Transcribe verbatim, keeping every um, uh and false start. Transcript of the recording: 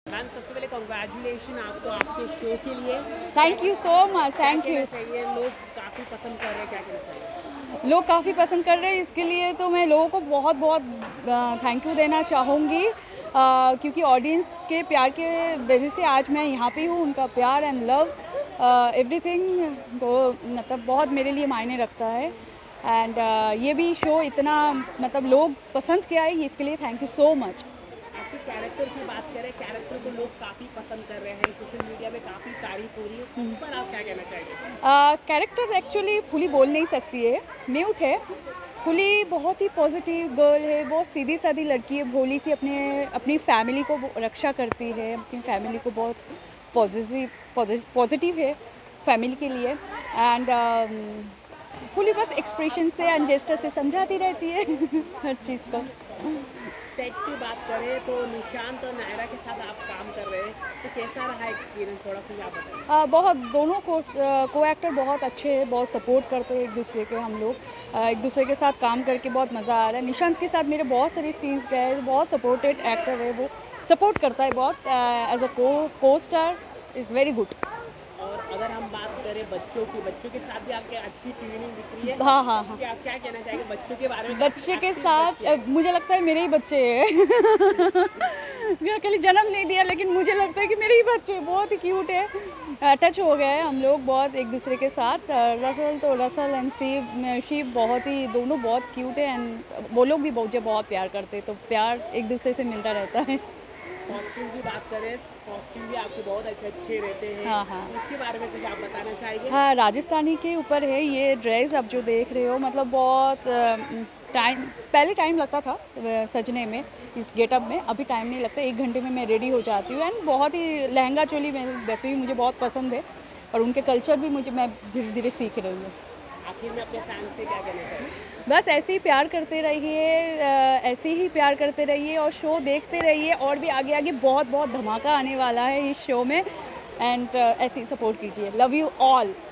Ma'am सबसे पहले congratulation आपको आपके शो के लिए। Thank you so much. Thank you. चाहिए लोग काफ़ी पसंद कर रहे हैं, क्या कहना चाहिए? लोग काफ़ी पसंद कर रहे हैं, इसके लिए तो मैं लोगों को बहुत बहुत थैंक यू देना चाहूँगी, क्योंकि ऑडियंस के प्यार के वजह से आज मैं यहाँ पे हूँ। उनका प्यार एंड लव एवरीथिंग वो मतलब बहुत मेरे लिए मायने रखता है। एंड uh, ये भी शो इतना मतलब लोग पसंद किया है, इसके लिए थैंक यू सो मच। आपके कैरेक्टर की बात करें, कैरेक्टर को लोग काफ़ी पसंद कर रहे हैं, सोशल मीडिया में काफ़ी तारीफ हो रही है, उस पर आप क्या कहना चाहेंगे? कैरेक्टर एक्चुअली फुली बोल नहीं सकती है, म्यूट है। फुली बहुत ही पॉजिटिव गर्ल है, बहुत सीधी सादी लड़की है, भोली सी, अपने अपनी फैमिली को रक्षा करती है, अपनी फैमिली को बहुत पॉजिटिव पॉजिटिव है फैमिली के लिए। एंड फुली बस एक्सप्रेशन से एंड जेस्टर से समझाती रहती है हर चीज़ को। सेट की बात करें तो निशांत और नायरा के साथ आप काम कर रहे हैं, तो कैसा रहा एक्सपीरियंस, थोड़ा सा आप बताएं। बहुत दोनों को को एक्टर बहुत अच्छे हैं, बहुत सपोर्ट करते हैं एक दूसरे के। हम लोग आ, एक दूसरे के साथ काम करके बहुत मज़ा आ रहा है। निशांत के साथ मेरे बहुत सारे सीन्स गए, बहुत सपोर्टेड एक्टर है, वो सपोर्ट करता है बहुत। एज अ को को स्टार इज़ वेरी गुड। और अगर हम बात करें बच्चों की, बच्चों के साथ भी आपके अच्छी ट्यूनिंग दिख रही है। हाँ हाँ हाँ। क्या क्या कहना चाहेंगे बच्चों के बारे में? बच्चे के साथ मुझे लगता है मेरे ही बच्चे हैं कल जन्म नहीं दिया, लेकिन मुझे लगता है कि मेरे ही बच्चे बहुत ही क्यूट है। टच हो गए हैं हम लोग बहुत एक दूसरे के साथ। रसल तो रसल एंड शिव शिव बहुत ही, दोनों बहुत क्यूट है। एंड वो लोग भी मुझे बहुत प्यार करते हैं, तो प्यार एक दूसरे से मिलता रहता है। कॉस्ट्यूम की बात करें, कॉस्ट्यूम भी आपके बहुत अच्छे अच्छे रहते हैं। हाँ हाँ। इसके बारे में कुछ आप बताना चाहेंगे? हाँ, राजस्थानी के ऊपर है ये ड्रेस आप जो देख रहे हो। मतलब बहुत टाइम पहले टाइम लगता था सजने में, इस गेटअप में। अभी टाइम नहीं लगता, एक घंटे में मैं रेडी हो जाती हूँ। एंड बहुत ही लहंगा चोली में वैसे भी मुझे बहुत पसंद है, और उनके कल्चर भी मुझे मैं धीरे धीरे सीख रही हूँ। आखिर में अपने फैंस से क्या कहना चाहिए? बस ऐसे ही प्यार करते रहिए, ऐसे ही प्यार करते रहिए और शो देखते रहिए। और भी आगे आगे बहुत बहुत धमाका आने वाला है इस शो में। एंड ऐसे ही सपोर्ट कीजिए। Love you all.